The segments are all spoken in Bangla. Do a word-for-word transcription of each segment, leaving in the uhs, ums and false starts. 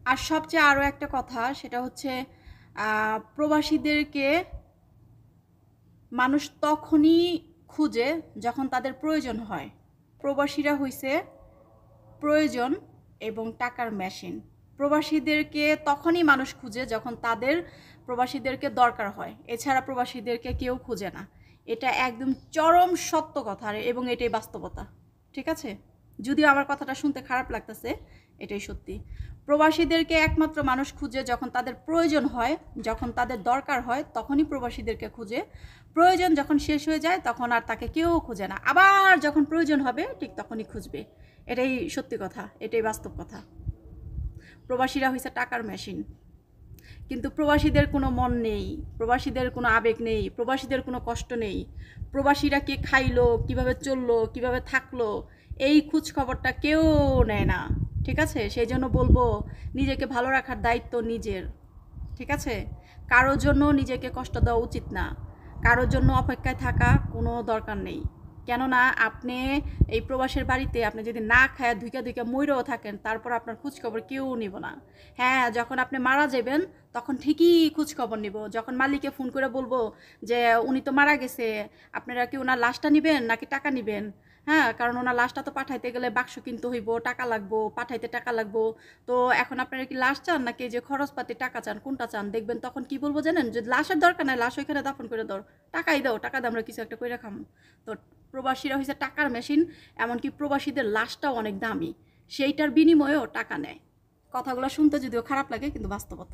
আর সবচেয়ে আরও একটা কথা, সেটা হচ্ছে প্রবাসীদেরকে মানুষ তখনই খুঁজে যখন তাদের প্রয়োজন হয়। প্রবাসীরা হইছে প্রয়োজন এবং টাকার মেশিন। প্রবাসীদেরকে তখনই মানুষ খুঁজে যখন তাদের প্রবাসীদেরকে দরকার হয়, এছাড়া প্রবাসীদেরকে কেউ খুঁজে না। এটা একদম চরম সত্য কথা এবং এটাই বাস্তবতা, ঠিক আছে? যদিও আমার কথাটা শুনতে খারাপ লাগতেছে, এটাই সত্যি। প্রবাসীদেরকে একমাত্র মানুষ খুঁজে যখন তাদের প্রয়োজন হয়, যখন তাদের দরকার হয়, তখনই প্রবাসীদেরকে খুঁজে। প্রয়োজন যখন শেষ হয়ে যায় তখন আর তাকে কেউ খুঁজে না। আবার যখন প্রয়োজন হবে ঠিক তখনই খুঁজবে। এটাই সত্যি কথা, এটাই বাস্তব কথা। প্রবাসীরা হয়েছে টাকার মেশিন, কিন্তু প্রবাসীদের কোনো মন নেই, প্রবাসীদের কোনো আবেগ নেই, প্রবাসীদের কোনো কষ্ট নেই। প্রবাসীরা কে খাইলো, কিভাবে চললো, কিভাবে থাকলো, এই খোঁজ খবরটা কেউ নেয় না, ঠিক আছে? সেই জন্য বলবো, নিজেকে ভালো রাখার দায়িত্ব নিজের, ঠিক আছে? কারোর জন্য নিজেকে কষ্ট দেওয়া উচিত না, কারোর জন্য অপেক্ষায় থাকা কোনো দরকার নেই। কেননা আপনি এই প্রবাসের বাড়িতে আপনি যদি না খায় ধুইকা ধুইকা মইরেও থাকেন, তারপর আপনার খোঁজখবর কেউ নিব না। হ্যাঁ, যখন আপনি মারা যাবেন তখন ঠিকই খোঁজখবর নিব। যখন মালিককে ফোন করে বলবো যে উনি তো মারা গেছে, আপনারা কি ওনার লাশটা নেবেন নাকি টাকা নেবেন? হ্যাঁ, কারণ ওনার লাশটা তো পাঠাইতে গেলে বাক্স কিনতে হইব, টাকা লাগবো, পাঠাইতে টাকা লাগবো। তো এখন আপনারা কি লাশ চান নাকি যে খরচপাতি টাকা চান, কোনটা চান? দেখবেন তখন কি বলবো জানেন? যে লাশের দরকার নাই, লাশ ওইখানে দাফন করে দাও, টাকাই দাও, টাকা দিয়ে আমরা কিছু একটা করে খাম। তো প্রবাসীরা হয়েছে টাকার মেশিন, এমনকি প্রবাসীদের লাশটাও অনেক দামি, সেইটার বিনিময়েও টাকা নেয়। কথাগুলো শুনতে যদিও খারাপ লাগে, কিন্তু বাস্তবতা।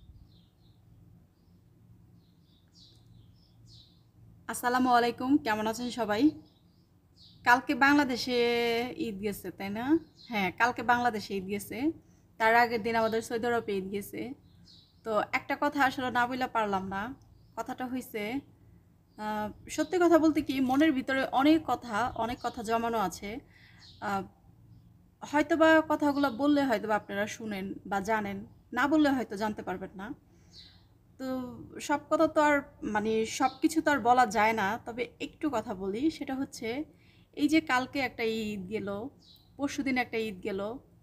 আসসালামু আলাইকুম, কেমন আছেন সবাই? কালকে বাংলাদেশে ঈদ গেছে, তাই না? হ্যাঁ, কালকে বাংলাদেশে ঈদ গেছে, তার আগের দিন আমাদের সৌদি আরবে ঈদ গেছে। তো একটা কথা আসলে না বইলা পারলাম না। কথাটা হইছে, সত্যি কথা বলতে কি, মনের ভিতরে অনেক কথা, অনেক কথা জমানো আছে। হয়তোবা কথাগুলো বললে হয়তোবা আপনারা শুনেন বা জানেন, না বললে হয়তো জানতে পারবেন না। তো সব কথা তো আর মানে সব কিছু তো আর বলা যায় না, তবে একটু কথা বলি। সেটা হচ্ছে, এই যে কালকে একটা ঈদ গেল, পরশু দিন একটা ঈদ গেল,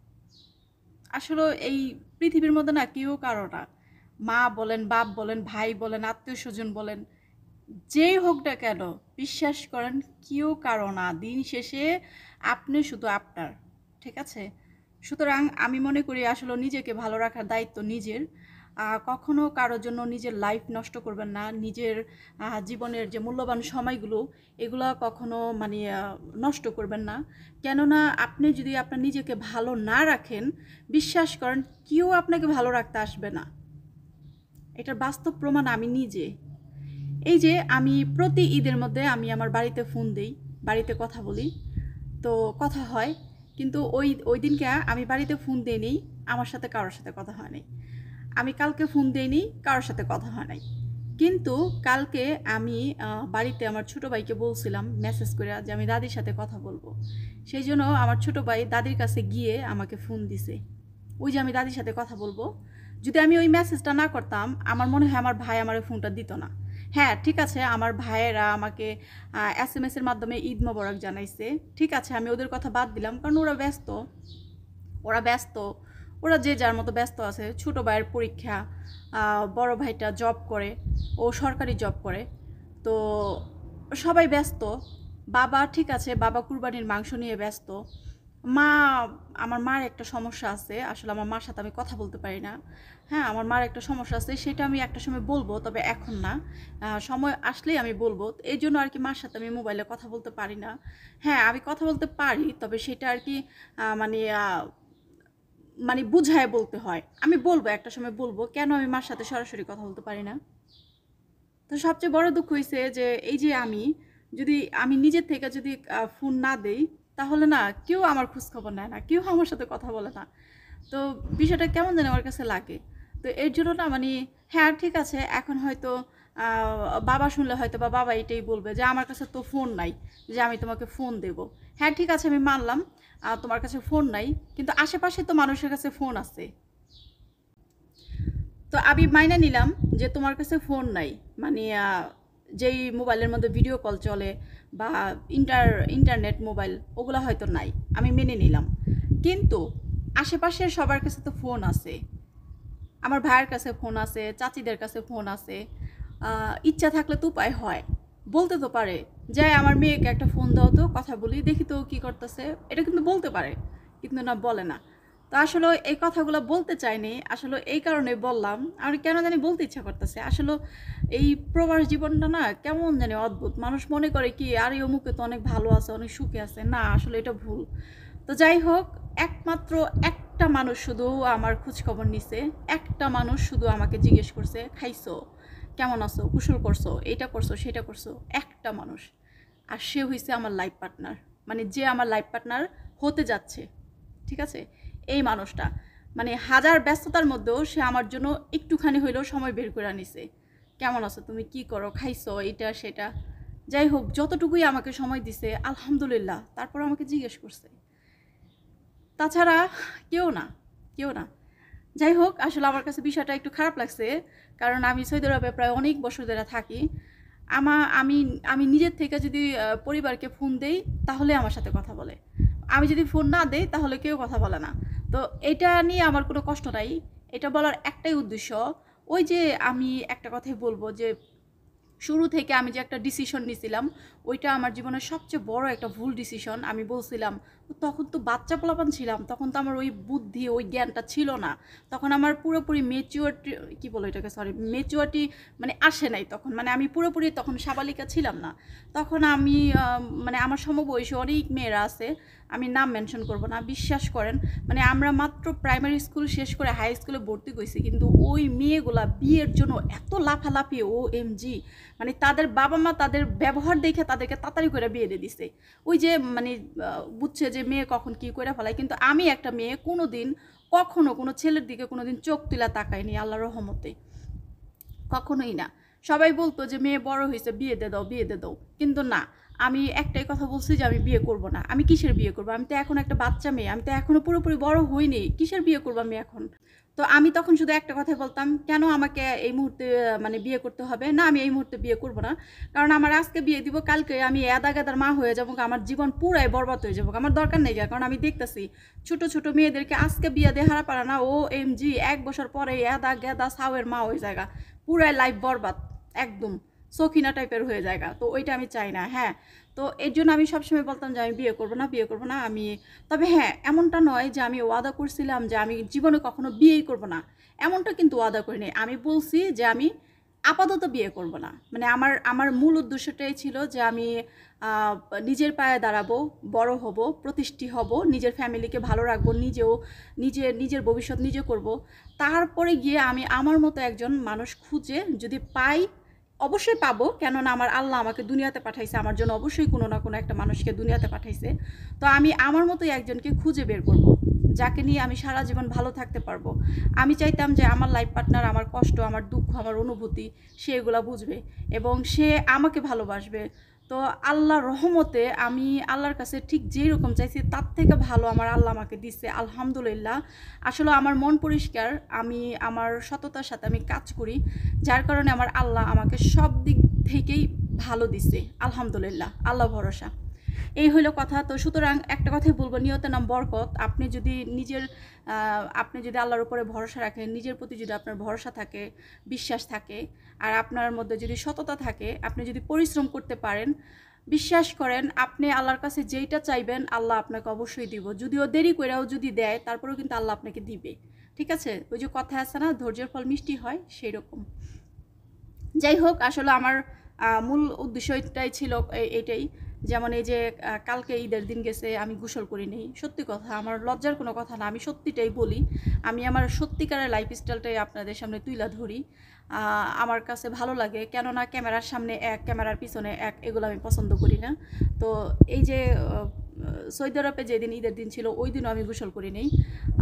আসলে এই পৃথিবীর মধ্যে না কেউ কারো না। মা বলেন, বাপ বলেন, ভাই বলেন, আত্মীয় স্বজন বলেন, যেই হোক না কেন, বিশ্বাস করেন কেউ কারো না। দিন শেষে আপনি শুধু আপনার, ঠিক আছে? সুতরাং আমি মনে করি আসলে নিজেকে ভালো রাখার দায়িত্ব নিজের। কখনো কারোর জন্য নিজের লাইফ নষ্ট করবেন না, নিজের জীবনের যে মূল্যবান সময়গুলো এগুলো কখনো মানে নষ্ট করবেন না। কেননা আপনি যদি আপনার নিজেকে ভালো না রাখেন, বিশ্বাস করেন কেউ আপনাকে ভালো রাখতে আসবে না। এটার বাস্তব প্রমাণ আমি নিজে। এই যে আমি প্রতি ঈদের মধ্যে আমি আমার বাড়িতে ফোন দিই, বাড়িতে কথা বলি, তো কথা হয়। কিন্তু ওই ওই দিনকে আমি বাড়িতে ফোন দিইনি, আমার সাথে কারোর সাথে কথা হয় নাই। আমি কালকে ফোন দিইনি, কারোর সাথে কথা হয় নাই। কিন্তু কালকে আমি বাড়িতে আমার ছোটো ভাইকে বলছিলাম মেসেজ করে যে আমি দাদির সাথে কথা বলবো। সেই জন্য আমার ছোটো ভাই দাদির কাছে গিয়ে আমাকে ফোন দিছে, ওই যে আমি দাদির সাথে কথা বলবো। যদি আমি ওই মেসেজটা না করতাম, আমার মনে হয় আমার ভাই আমার ফোনটা দিত না। হ্যাঁ, ঠিক আছে, আমার ভাইয়েরা আমাকে এস এম এসের মাধ্যমে ঈদ মোবারক জানাইছে, ঠিক আছে, আমি ওদের কথা বাদ দিলাম, কারণ ওরা ব্যস্ত, ওরা ব্যস্ত ওরা যে যার মতো ব্যস্ত আছে। ছোটো ভাইয়ের পরীক্ষা, বড় ভাইটা জব করে, ও সরকারি জব করে, তো সবাই ব্যস্ত। বাবা ঠিক আছে, বাবা কুরবানির মাংস নিয়ে ব্যস্ত। মা, আমার মার একটা সমস্যা আছে, আসলে আমার মার সাথে আমি কথা বলতে পারি না। হ্যাঁ, আমার মার একটা সমস্যা আছে, সেটা আমি একটা সময় বলবো, তবে এখন না, সময় আসলেই আমি বলবো। এই জন্য আর কি মার সাথে আমি মোবাইলে কথা বলতে পারি না। হ্যাঁ, আমি কথা বলতে পারি, তবে সেটা আর কি মানে মানে বুঝায় বলতে হয়। আমি বলবো, একটা সময় বলবো, কেন আমি মার সাথে সরাসরি কথা বলতে পারি না। তো সবচেয়ে বড় দুঃখ হয়েছে যে এই যে আমি যদি আমি নিজের থেকে যদি ফোন না দেই, তাহলে না কেউ আমার খোঁজখবর নেয় না, কেউ আমার সাথে কথা বলে না। তো বিষয়টা কেমন যেন আমার কাছে লাগে। তো এর জন্য না মানে, হ্যাঁ ঠিক আছে, এখন হয়তো বাবা শুনলে হয়তো বা বাবা এটাই বলবে যে আমার কাছে তো ফোন নাই, যে আমি তোমাকে ফোন দেব। হ্যাঁ ঠিক আছে, আমি মানলাম তোমার কাছে ফোন নাই, কিন্তু আশেপাশে তো মানুষের কাছে ফোন আছে। তো আমি মাইনা নিলাম যে তোমার কাছে ফোন নাই, মানে যেই মোবাইলের মধ্যে ভিডিও কল চলে বা ইন্টার ইন্টারনেট মোবাইল, ওগুলো হয়তো নাই, আমি মেনে নিলাম। কিন্তু আশেপাশের সবার কাছে তো ফোন আছে। আমার ভাইয়ের কাছে ফোন আছে, চাচিদের কাছে ফোন আছে, ইচ্ছা থাকলে তো উপায় হয়, বলতে তো পারে যে আমার মেয়েকে একটা ফোন দাও তো, কথা বলি, দেখি তো কী করতেছে, এটা কিন্তু বলতে পারে, কিন্তু না, বলে না। তো আসলে এই কথাগুলো বলতে চাইনি, আসলে এই কারণে বললাম, আর কেন জানি বলতে ইচ্ছা করতেছে। আসলে এই প্রবাস জীবনটা না কেমন জানি অদ্ভুত, মানুষ মনে করে কি আর এই অমুকে তো অনেক ভালো আছে, অনেক সুখে আছে, না আসলে এটা ভুল। তো যাই হোক, একমাত্র একটা মানুষ শুধু আমার খোঁজখবর নিছে, একটা মানুষ শুধু আমাকে জিজ্ঞেস করছে, খাইছো, কেমন আছো, কুশল করছো, এটা করছো, সেটা করছো, একটা মানুষ। আর সে হয়েছে আমার লাইফ পার্টনার, মানে যে আমার লাইফ পার্টনার হতে যাচ্ছে, ঠিক আছে, এই মানুষটা। মানে হাজার ব্যস্ততার মধ্যেও সে আমার জন্য একটুখানি হইলেও সময় বের করে নিছে। কেমন আছো তুমি, কি করো, খাইছো, এটা সেটা, যাই হোক যতটুকুই আমাকে সময় দিছে আলহামদুলিল্লাহ, তারপর আমাকে জিজ্ঞেস করছে। তাছাড়া কেউ না, কেউ না। যাই হোক, আসলে আমার কাছে বিষয়টা একটু খারাপ লাগছে, কারণ আমি সৌদি আরবে প্রায় অনেক বছর ধরে থাকি। আমা আমি আমি নিজের থেকে যদি পরিবারকে ফোন দেই তাহলে আমার সাথে কথা বলে, আমি যদি ফোন না দেই তাহলে কেউ কথা বলে না। তো এটা নিয়ে আমার কোনো কষ্ট নাই, এটা বলার একটাই উদ্দেশ্য, ওই যে আমি একটা কথাই বলবো যে শুরু থেকে আমি যে একটা ডিসিশন নিয়েছিলাম, ওইটা আমার জীবনের সবচেয়ে বড় একটা ভুল ডিসিশন। আমি বলছিলাম, তখন তো বাচ্চা পোলাপান ছিলাম, তখন তো আমার ওই বুদ্ধি, ওই জ্ঞানটা ছিল না, তখন আমার পুরোপুরি মেচুয়ারিটি, কি বলো এটাকে, সরি, মেচুয়ারিটি মানে আসে নাই তখন, মানে আমি পুরোপুরি তখন সাবালিকা ছিলাম না। তখন আমি মানে আমার সমবয়সী অনেক মেয়েরা আছে, আমি নাম মেনশন করব না, বিশ্বাস করেন, মানে আমরা মাত্র প্রাইমারি স্কুল শেষ করে হাই স্কুলে ভর্তি করছি, কিন্তু ওই মেয়েগুলা বিয়ের জন্য এত লাফালাফি, ও এম জি, মানে তাদের বাবা মা তাদের ব্যবহার দেখে তাদেরকে তাড়াতাড়ি করে বিয়ে দিয়ে দিছে। ওই যে মানে বুঝছে যে মেয়ে কখন কি করে ফেলায়, কিন্তু আমি একটা মেয়ে কোনো দিন কখনো কোনো ছেলের দিকে কোনো দিন চোখ তুলা তাকাইনি, আল্লাহর রহমতে, কখনোই না। সবাই বলতো যে মেয়ে বড় হয়েছে, বিয়ে দিয়ে দাও, বিয়ে দিয়ে দাও, কিন্তু না, আমি একটাই কথা বলছি যে আমি বিয়ে করব না। আমি কিসের বিয়ে করবো, আমি তো এখন একটা বাচ্চা মেয়ে, আমি তো এখনো পুরোপুরি বড় হইনি, কিসের বিয়ে করবো আমি এখন। তো আমি তখন শুধু একটা কথাই বলতাম, কেন আমাকে এই মুহূর্তে মানে বিয়ে করতে হবে, না আমি এই মুহূর্তে বিয়ে করব না, কারণ আমার আজকে বিয়ে দিব, কালকে আমি এদা গেদার মা হয়ে যাবো, আমার জীবন পুরাই বরবাদ হয়ে যাবো, আমার দরকার নেই। কারণ আমি দেখতেছি ছোট ছোট মেয়েদেরকে আজকে বিয়ে দিয়ে হারা পারে না, ও এম জি এক বছর পরে এদা গেদা সাওয়ের মা হয়ে জায়গা, পুরাই লাইফ বরবাদ, একদম সখিনা টাইপের হয়ে জায়গা। তো ওইটা আমি চাই না। হ্যাঁ, তো এর জন্য আমি সবসময় বলতাম যে আমি বিয়ে করবো না, বিয়ে করবো না আমি। তবে হ্যাঁ, এমনটা নয় যে আমি ওয়াদা করছিলাম যে আমি জীবনে কখনো বিয়েই করবো না, এমনটা কিন্তু ওয়াদা করিনি। আমি বলছি যে আমি আপাতত বিয়ে করব না, মানে আমার আমার মূল উদ্দেশ্যটাই ছিল যে আমি নিজের পায়ে দাঁড়াবো, বড় হব, প্রতিষ্ঠি হব, নিজের ফ্যামিলিকে ভালো রাখবো, নিজেও নিজের নিজের ভবিষ্যৎ নিজে করব। তারপরে গিয়ে আমি আমার মতো একজন মানুষ খুঁজে যদি পাই, অবশ্যই পাবো, কেননা আমার আল্লাহ আমাকে দুনিয়াতে পাঠাইছে, আমার জন্য অবশ্যই কোনো না কোনো একটা মানুষকে দুনিয়াতে পাঠাইছে। তো আমি আমার মতোই একজনকে খুঁজে বের করব, যাকে নিয়ে আমি সারা জীবন ভালো থাকতে পারবো। আমি চাইতাম যে আমার লাইফ পার্টনার আমার কষ্ট, আমার দুঃখ, আমার অনুভূতি সে এগুলো বুঝবে এবং সে আমাকে ভালোবাসবে। তো আল্লাহর রহমতে আমি আল্লাহর কাছে ঠিক যেই রকম চাইছি তার থেকে ভালো আমার আল্লাহ আমাকে দিচ্ছে, আলহামদুলিল্লাহ। আসলে আমার মন পরিষ্কার, আমি আমার সততার সাথে আমি কাজ করি, যার কারণে আমার আল্লাহ আমাকে সব দিক থেকেই ভালো দিচ্ছে, আলহামদুলিল্লাহ, আল্লাহ ভরসা। এই হলো কথা। তো সুতরাং একটা কথাই বলবো, নিয়তের নাম বরকত। আপনি যদি নিজের আপনি যদি আল্লাহর উপরে ভরসা রাখেন, নিজের প্রতি যদি আপনার ভরসা থাকে, বিশ্বাস থাকে, আর আপনার মধ্যে যদি সততা থাকে, আপনি যদি পরিশ্রম করতে পারেন, বিশ্বাস করেন আপনি আল্লাহর কাছে যেইটা চাইবেন আল্লাহ আপনাকে অবশ্যই দিব। যদিও দেরি করেও যদি দেয়, তারপরেও কিন্তু আল্লাহ আপনাকে দিবে, ঠিক আছে। ওই যে কথা আছে না, ধৈর্যের ফল মিষ্টি হয়, সেই রকম। যাই হোক, আসলে আমার মূল উদ্দেশ্যটাই ছিল এইটাই। যেমন এই যে কালকে ঈদের দিন গেছে, আমি গোসল করি নেই, সত্যি কথা, আমার লজ্জার কোনো কথা না, আমি সত্যিটাই বলি। আমি আমার সত্যিকারের লাইফস্টাইলটাই আপনাদের সামনে তুলে ধরি। আমার কাছে ভালো লাগে, কেননা ক্যামেরার সামনে এক, ক্যামেরার পিছনে এক, এগুলো আমি পছন্দ করি না। তো এই যে সৌদি আরবে যেদিন ঈদের দিন ছিল, ওই দিনও আমি গোসল করি নেই,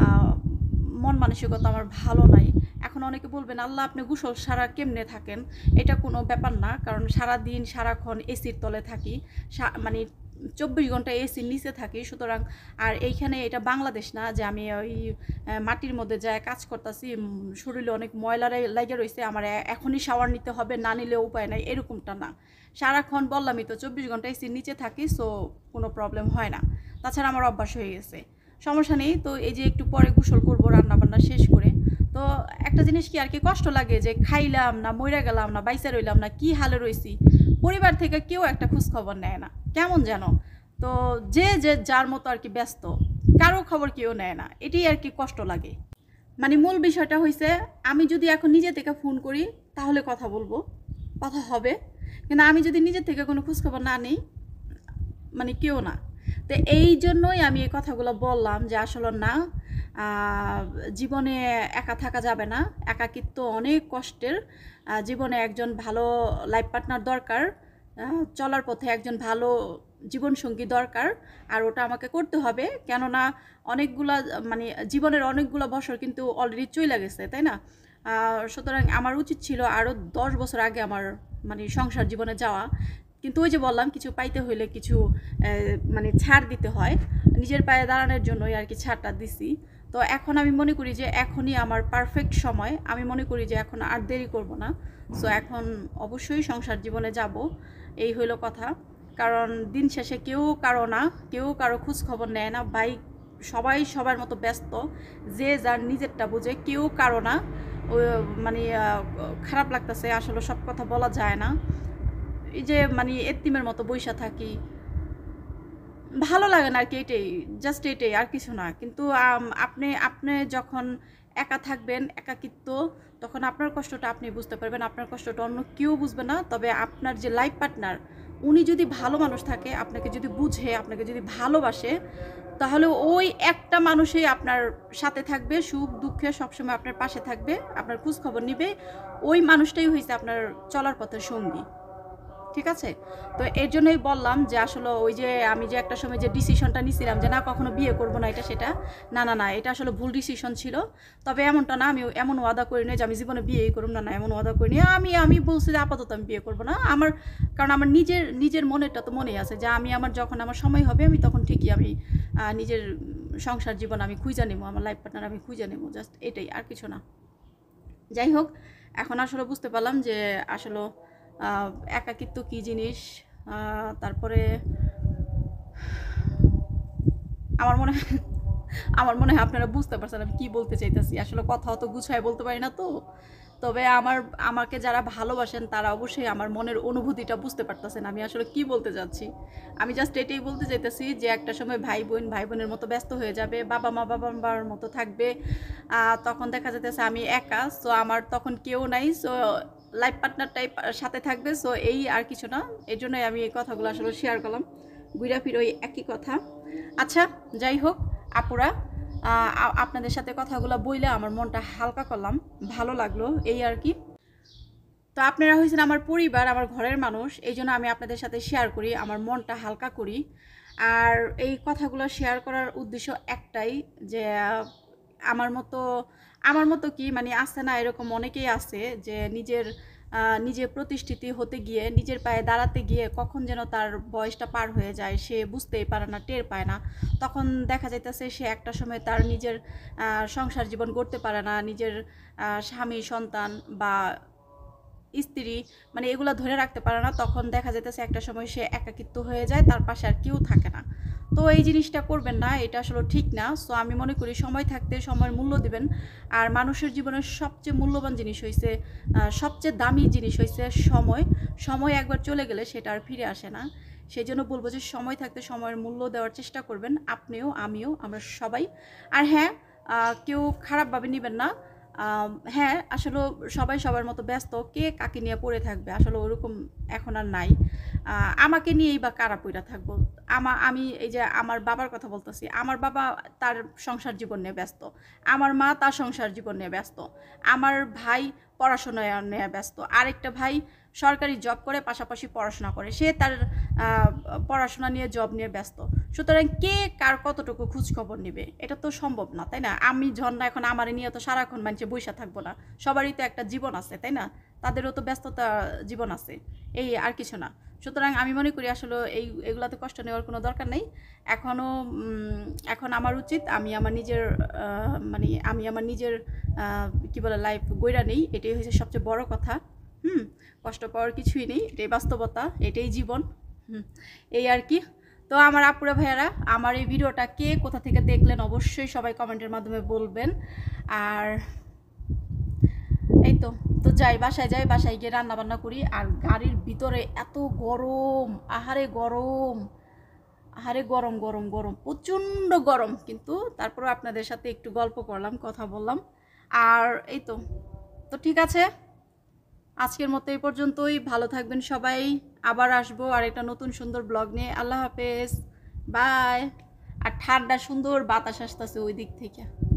মন মানসিকতা আমার ভালো নাই। এখন অনেকে বলবেন, আল্লাহ আপনি গোসল সারা কেমনে থাকেন? এটা কোনো ব্যাপার না, কারণ সারা দিন সারাক্ষণ এসির তলে থাকি, মানে চব্বিশ ঘন্টা এসির নিচে থাকি, সুতরাং। আর এইখানে এটা বাংলাদেশ না যে আমি ওই মাটির মধ্যে যায় কাজ করতেছি, শরীরে অনেক ময়লা লাগে রয়েছে, আমার এখনই শাওয়ার নিতে হবে, না নিলে উপায় নাই, এরকমটা না। সারাক্ষণ বললামই তো চব্বিশ ঘন্টা এসির নিচে থাকি, সো কোনো প্রবলেম হয় না। তাছাড়া আমার অভ্যাস হয়ে গেছে, সমস্যা নেই। তো এই যে একটু পরে গোসল করবো রান্নাবান্না শেষ করে। তো একটা জিনিস কি আর কি কষ্ট লাগে যে খাইলাম না, মইরা গেলাম না, বাইসা রইলাম না, কি হালে রইছি, পরিবার থেকে কেউ একটা খোঁজ খবর নেয় না, কেমন যেন। তো যে যে যার মতো আর কি ব্যস্ত, কারো খবর কেউ নেয় না, এটাই আর কি কষ্ট লাগে। মানে মূল বিষয়টা হয়েছে, আমি যদি এখন নিজে থেকে ফোন করি তাহলে কথা বলবো, কথা হবে, কিন্তু আমি যদি নিজের থেকে কোনো খোঁজখবর না নিই, মানে কেউ না। তো এই জন্যই আমি এই কথাগুলো বললাম যে আসলে না, জীবনে একা থাকা যাবে না, একাকিত্ব অনেক কষ্টের। জীবনে একজন ভালো লাইফ পার্টনার দরকার, চলার পথে একজন ভালো জীবনসঙ্গী দরকার, আর ওটা আমাকে করতে হবে। কেননা অনেকগুলা মানে জীবনের অনেকগুলো বছর কিন্তু অলরেডি চলে গেছে, তাই না? সুতরাং আমার উচিত ছিল আরও দশ বছর আগে আমার মানে সংসার জীবনে যাওয়া, কিন্তু ওই যে বললাম কিছু পাইতে হইলে কিছু মানে ছাড় দিতে হয়, নিজের পায়ে দাঁড়ানোর জন্যই আর কি ছাড়টা দিছি। তো এখন আমি মনে করি যে এখনই আমার পারফেক্ট সময়, আমি মনে করি যে এখন আর দেরি করব না। সো এখন অবশ্যই সংসার জীবনে যাব, এই হইল কথা। কারণ দিন শেষে কেউ কারো না, কেউ কারো খোঁজ খবর নেয় না ভাই, সবাই সবার মতো ব্যস্ত, যে যার নিজেরটা বুঝে, কেউ কারো না। মানে খারাপ লাগতেছে আসলে, সব কথা বলা যায় না। এই যে মানে এতিমের মতো বইসা থাকি, ভালো লাগে না আর কি, এটাই জাস্ট এটাই, আর কিছু না। কিন্তু আপনি আপনি যখন একা থাকবেন, একাকিত্ব, তখন আপনার কষ্টটা আপনি বুঝতে পারবেন, আপনার কষ্টটা অন্য কেউ বুঝবে না। তবে আপনার যে লাইফ পার্টনার, উনি যদি ভালো মানুষ থাকে, আপনাকে যদি বুঝে, আপনাকে যদি ভালোবাসে, তাহলে ওই একটা মানুষই আপনার সাথে থাকবে, সুখ দুঃখে সবসময় আপনার পাশে থাকবে, আপনার খোঁজ খবর নিবে। ওই মানুষটাই হয়েছে আপনার চলার পথের সঙ্গী, ঠিক আছে? তো এর জন্যই বললাম যে আসলে ওই যে আমি যে একটা সময় যে ডিসিশনটা নিয়েছিলাম যে না কখনো বিয়ে করব না, এটা সেটা না, না না এটা আসলে ভুল ডিসিশন ছিল। তবে এমনটা না, আমি এমন ওয়াদা করি না যে আমি জীবনে বিয়েই করব না, না এমন ওয়াদা করিনি। আমি আমি বলছি যে আপাতত আমি বিয়ে করব না, আমার কারণ আমার নিজের নিজের মনেরটা তো মনেই আছে যে আমি আমার যখন আমার সময় হবে আমি তখন ঠিকই আমি নিজের সংসার জীবন আমি খুঁজে নেবো, আমার লাইফ পার্টনার আমি খুঁজে নেবো, জাস্ট এটাই, আর কিছু না। যাই হোক, এখন আসলে বুঝতে পারলাম যে আসলে একাকিত্ব কী জিনিস। তারপরে আমার মনে হয় আমার মনে হয় আপনারা বুঝতে পারছেন আমি কী বলতে চাইতেছি। আসলে কথা অত গুছায় বলতে পারি না তো। তবে আমার আমাকে যারা ভালোবাসেন তারা অবশ্যই আমার মনের অনুভূতিটা বুঝতে পারতেছেন আমি আসলে কি বলতে যাচ্ছি। আমি জাস্ট এটাই বলতে চাইতেছি যে একটা সময় ভাই বোন ভাই বোনের মতো ব্যস্ত হয়ে যাবে, বাবা মা বাবা মার মতো থাকবে, তখন দেখা যেতেছে আমি একা। সো আমার তখন কেউ নাই, সো লাইফ পার্টনারটাই সাথে থাকবে। সো এই, আর কিছু না। এই জন্যই আমি এই কথাগুলো আসলে শেয়ার করলাম, ঘুরা ফিরে ওই একই কথা। আচ্ছা যাই হোক আপুরা, আপনাদের সাথে কথাগুলো বইলে আমার মনটা হালকা করলাম, ভালো লাগলো, এই আর কি। তো আপনারা হয়েছেন আমার পরিবার, আমার ঘরের মানুষ, এই জন্য আমি আপনাদের সাথে শেয়ার করি, আমার মনটা হালকা করি। আর এই কথাগুলো শেয়ার করার উদ্দেশ্য একটাই, যে আমার মতো আমার মতো কি মানে আছে না, এরকম অনেকেই আছে যে নিজের নিজে প্রতিষ্ঠিত হতে গিয়ে, নিজের পায়ে দাঁড়াতে গিয়ে কখন যেন তার বয়সটা পার হয়ে যায়, সে বুঝতেই পারে না, টের পায় না। তখন দেখা যাইতেছে সে একটা সময় তার নিজের সংসার জীবন গড়তে পারে না, নিজের স্বামী সন্তান বা স্ত্রী মানে এগুলো ধরে রাখতে পারে না। তখন দেখা যাইতেছে একটা সময় সে একাকিত্ব হয়ে যায়, তার পাশে আর কেউ থাকে না। তো এই জিনিসটা করবেন না, এটা আসলে ঠিক না। সো আমি মনে করি সময় থাকতে সময়ের মূল্য দিবেন। আর মানুষের জীবনের সবচেয়ে মূল্যবান জিনিস হয়েছে, সবচেয়ে দামি জিনিস হয়েছে সময়। সময় একবার চলে গেলে সেটা আর ফিরে আসে না। সেই জন্য বলবো যে সময় থাকতে সময়ের মূল্য দেওয়ার চেষ্টা করবেন, আপনিও আমিও, আমরা সবাই। আর হ্যাঁ, কেউ খারাপভাবে নেবেন না। হ্যাঁ আসলে সবাই সবার মতো ব্যস্ত, কে কাকে নিয়ে পড়ে থাকবে আসলে ওরকম এখন আর নাই। আমাকে নিয়েই বা কারা পড়ে থাকবো। আমা আমি এই যে আমার বাবার কথা বলতেছি, আমার বাবা তার সংসার জীবন নিয়ে ব্যস্ত, আমার মা তার সংসার জীবন নিয়ে ব্যস্ত, আমার ভাই পড়াশোনা নিয়ে ব্যস্ত, আরেকটা ভাই সরকারি জব করে পাশাপাশি পড়াশোনা করে, সে তার পড়াশোনা নিয়ে জব নিয়ে ব্যস্ত। সুতরাং কে কার কতটুকু খোঁজ খবর নেবে এটা তো সম্ভব না, তাই না? আমি ঝর্ণা এখন আমার নিয়ে তো সারাক্ষণ মানুষে বইসা থাকবো না, সবারই তো একটা জীবন আছে, তাই না? তাদেরও তো ব্যস্ততা জীবন আছে, এই আর কিছু না। সুতরাং আমি মনে করি আসলে এই এগুলাতে কষ্ট নেওয়ার কোনো দরকার নেই। এখনও এখন আমার উচিত আমি আমার নিজের মানে আমি আমার নিজের কী বলে লাইফ গইরা নেই, এটাই হচ্ছে সবচেয়ে বড় কথা। হুম কষ্ট পাওয়ার কিছুই নেই, এটাই বাস্তবতা, এটাই জীবন। হুম এই আর কি। তো আমার আপুরা ভাইয়ারা, আমার এই ভিডিওটা কে কোথা থেকে দেখলেন অবশ্যই সবাই কমেন্টের মাধ্যমে বলবেন। আর এই তো তো যাই বাসায় যাই, বাসায় গিয়ে রান্না বান্না করি। আর গাড়ির ভিতরে এত গরম, আহারে গরম, আহারে গরম গরম গরম, প্রচণ্ড গরম। কিন্তু তারপরে আপনাদের সাথে একটু গল্প করলাম, কথা বললাম। আর এই তো তো ঠিক আছে, আজকের মতো এই পর্যন্তই। ভালো থাকবেন সবাই, আবার আসবো আর একটা নতুন সুন্দর ব্লগ নিয়ে। আল্লাহ হাফেজ, বাই। আর ঠান্ডা সুন্দর বাতাস আসতেছে ওই দিক থেকে।